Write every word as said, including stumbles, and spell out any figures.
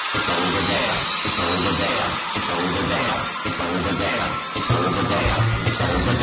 It's over there. It's over there. It's over there. It's over there. It's over there. It's over there.